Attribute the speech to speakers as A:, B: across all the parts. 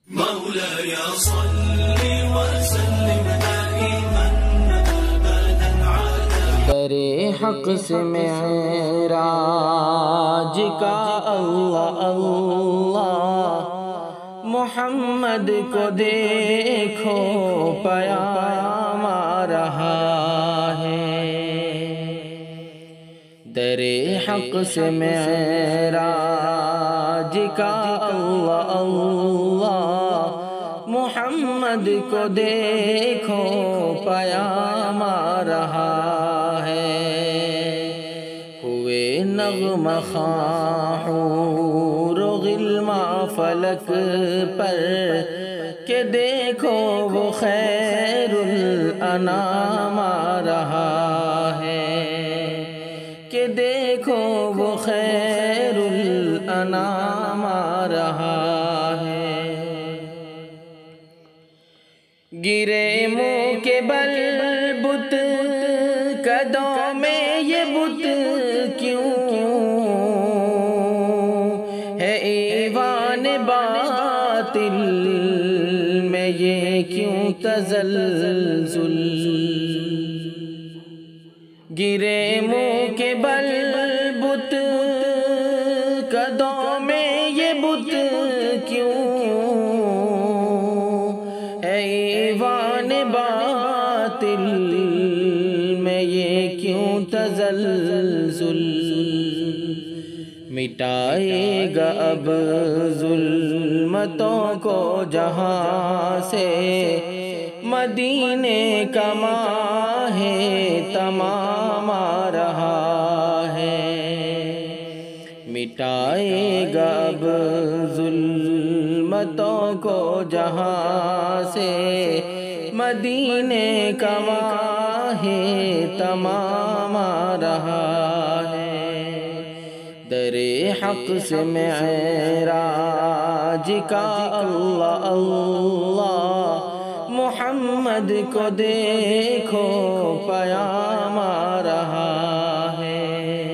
A: مولاي صل وسلم دائما أبدا على
B: در حق سے معراج کا اللہ اللہ محمد کو دیکھو پیام آ رہا ہے۔ در حق سے معراج کا اللہ اللہ محمد کو دیکھو پیام آ رہا ہے۔ ہوئے نغمہ خواں حور و غلماں فلک پر کہ دیکھو وہ خیر الانام آ رہا ہے، کہ دیکھو وہ خیر الانام آ رہا ہے۔ گرے منہ کے بل بت قدوں میں یہ بت کیوں ہے، ایوان باطل میں یہ کیوں تزلزل۔ گرے منہ کے بل بت قدوں میں یہ بت کیوں ہے، ایوان باطل میں یہ کیوں تزلزل۔ مٹائے گا اب ظلمتوں کو جہاں سے مدینے کا ماہ تمام آ رہا ہے۔ مٹائے گا اب ظلمتوں کو جہاں سے مدینے کا ماہ تمام آ رہا ہے۔ در حق سے معراج کا اللہ اللہ محمد کو دیکھو پیام آ رہا ہے۔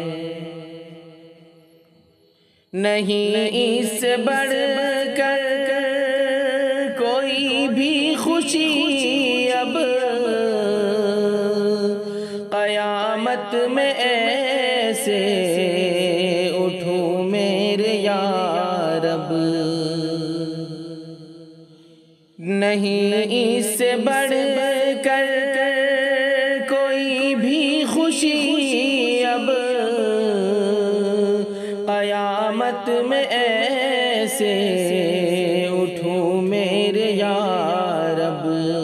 B: نہیں اس سے بڑھ کر کوئی بھی خوشی اب قیامت میں ایسے اٹھو میرے یا رب۔ نہیں اس سے بڑھ کر کوئی بھی خوشی اب قیامت میں ایسے اٹھو میرے یا رب۔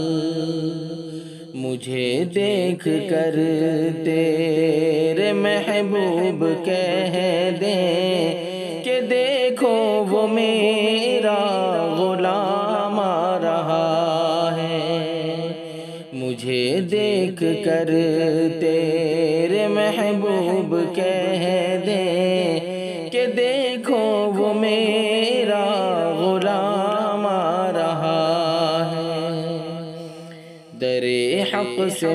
B: مجھے دیکھ کر تیرے محبوب کہہ دیں کہ دیکھو وہ میرا غلام آ رہا ہے۔ مجھے دیکھ کر تیرے محبوب کہہ دیں کہ دیکھو وہ میرا غلام آ رہا ہے۔ در حق سے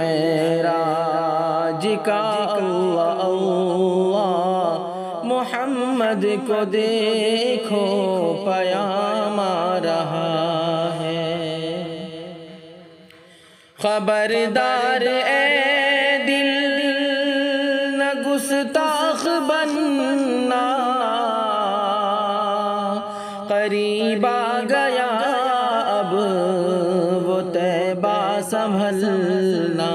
B: معراج کا اللہ اللہ محمد کو دیکھو پیام آ رہا ہے۔ خبردار اے دل نہ گستاخ بننا، قریب آ گیا اب وہ طیبہ سنبھلنا۔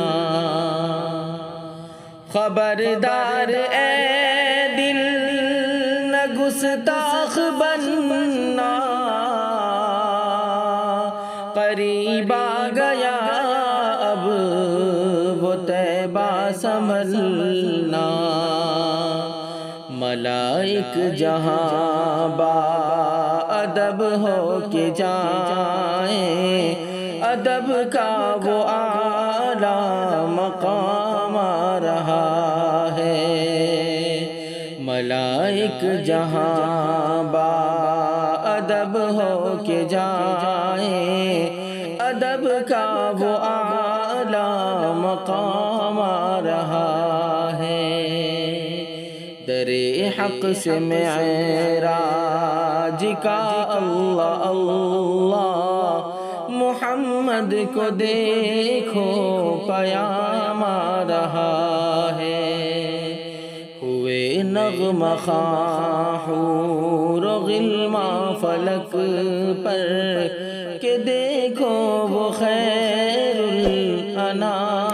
B: خبردار اے دل نہ گستاخ بننا، قریب آ گیا اب وہ طیبہ سنبھلنا۔ ملائک جہاں با ادب ہو کے جائیں، ادب کا وہ اعلیٰ مقام آ رہا ہے۔ ملائک جہاں با ادب ہو کے جائیں، ادب کا وہ اعلیٰ مقام آ رہا ہے۔ در حق سے معراج کا اللہ اللہ محمد کو دیکھو پیام آ رہا ہے، ہوئے نغمہ خواں حور و غلمان فلک پر کہ دیکھو وہ خیر الانام